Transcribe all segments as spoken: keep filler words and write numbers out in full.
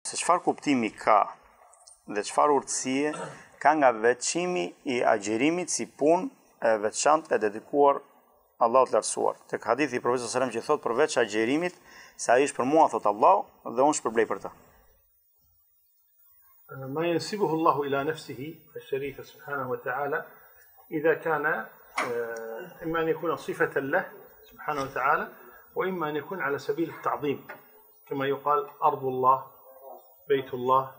se çfarë kuptimi ka dhe çfarë urtësie ka nga veçimi i agjerimit si punë e veçantë e dedikuar Allahut lartësuar. Tek hadithi i Profetit sallallahu alajhi wasallam që thot përveç agjerimit, se ai është për mua thot Allahu dhe unë shpërblej për ta. ما ينسبه الله إلى نفسه الشريفة سبحانه وتعالى إذا كان إما أن يكون صفة له سبحانه وتعالى وإما أن يكون على سبيل التعظيم كما يقال أرض الله بيت الله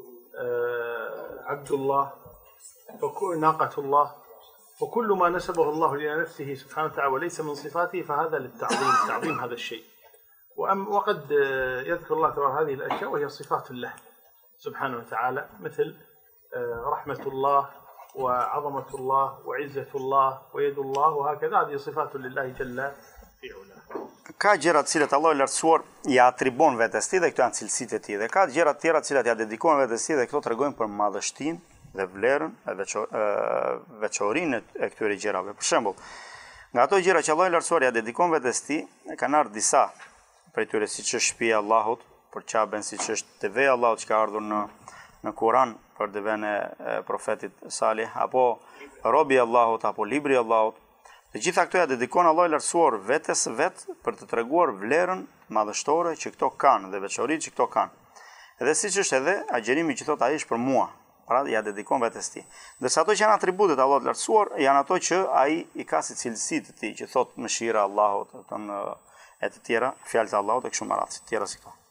عبد الله ناقة الله وكل ما نسبه الله إلى نفسه سبحانه وتعالى وليس من صفاته فهذا للتعظيم تعظيم هذا الشيء وقد يذكر الله تعالى هذه الأشياء وهي صفات له سبحانه وتعالى مثل رحمة الله وعظمة الله وعزة الله ويد الله وهكذا هذه صفات لله جل في علاه. Ka gjëra të cilat Allahu i lartësuar ja atribon vetes tij dhe këto janë cilësitë e tij dhe ka gjëra të tjera të cilat ja dedikon vetes tij dhe këto tregojnë për madhështinë dhe vlerën e veçorinë e këtyre gjërave. Për shembull, nga ato gjëra që Allahu i lartësuar ja dedikon vetes tij, kanë ardhur disa prej tyre siç është shtëpia e Allahut, për Qaben, siç është deveja e Allahut që ka ardhur në në Kur'an për deven e profetit Salih, apo robi i Allahut, apo libri i Allahut. Të gjitha këto ja dedikon Allahu i lartësuar vetes vet për të treguar vlerën madhështore që këto kanë dhe veçoritë që këto kanë. Edhe siç është edhe agjerimi që thot ai është për mua, pra ja dedikon vetes tij. Ndërsa ato që janë atributet Allahut të lartësuar janë ato që ai i ka si cilësi të tij, që thot mëshira e Allahut, e të tjera, fjalët e Allahut e kështu me radhë, të tjera si këto.